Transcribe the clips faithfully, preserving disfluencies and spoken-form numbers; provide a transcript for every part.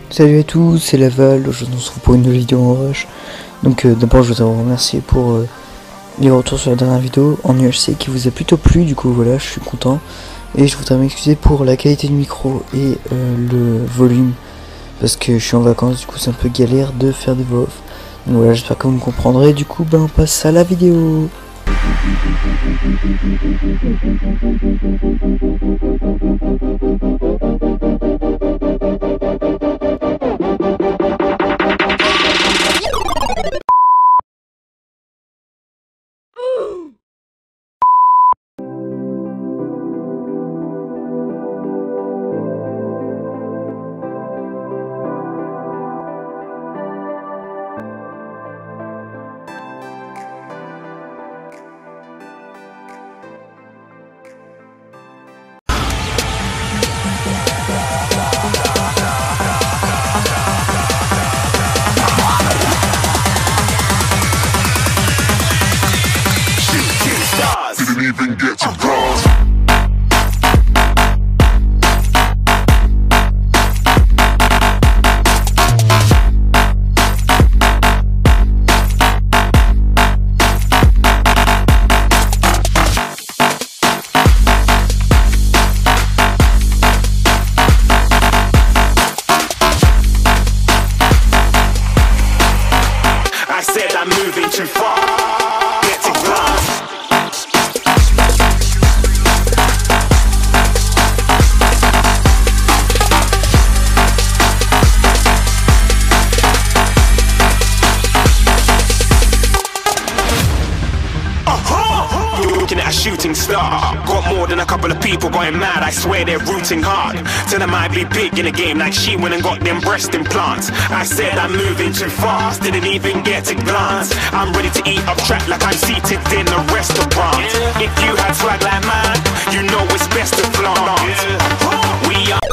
Salut à tous, c'est Laval. Aujourd'hui on se retrouve pour une nouvelle vidéo en rush. Donc euh, d'abord je voudrais vous remercier pour euh, les retours sur la dernière vidéo en U H C qui vous a plutôt plu, du coup voilà, je suis content. Et je voudrais m'excuser pour la qualité du micro et euh, le volume, parce que je suis en vacances, du coup c'est un peu galère de faire des voix off. Donc voilà, j'espère que vous me comprendrez. Du coup ben on passe à la vidéo. Didn't even get to cross. I said I'm moving too far. Get to glass. Looking at a shooting star. Got more than a couple of people going mad, I swear they're rooting hard. Tell them I be big in the game like she went and got them breast implants. I said I'm moving too fast, didn't even get to glance. I'm ready to eat up track like I'm seated in a restaurant. If you had swag like mine, you know it's best to flaunt. We are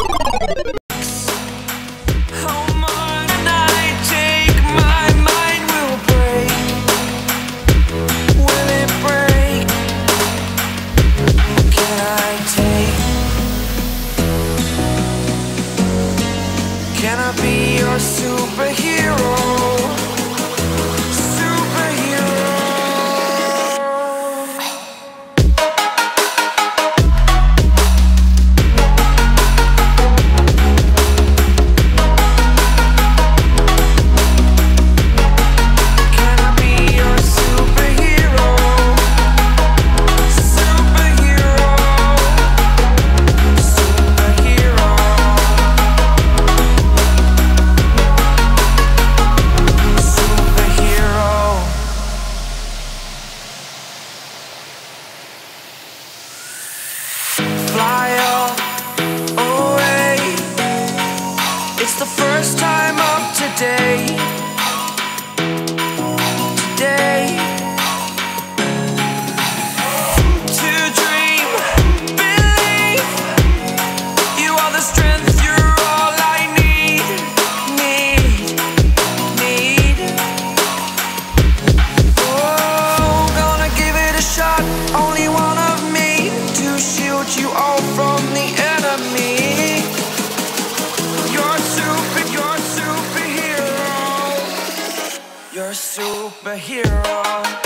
Can I be your superhero? Superhero. Can I be your superhero? Superhero. Superhero. Fly away. It's the first time of today. Today. To dream, believe. You are the strength, you're all I need. Need, need. Oh, gonna give it a shot. Only one of me to shield you all from the enemy. You're super, you're superhero. You're superhero.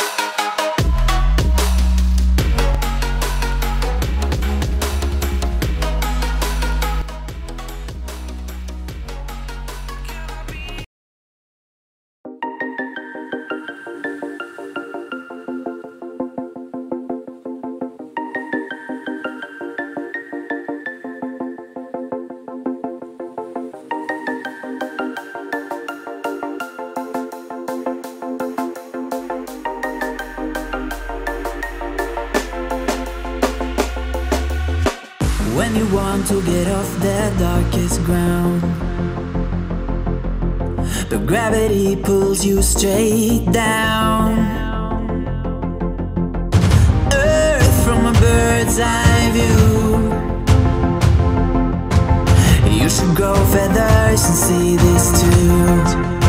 When you want to get off the darkest ground, but gravity pulls you straight down. Earth from a bird's eye view. You should grow feathers and see this too.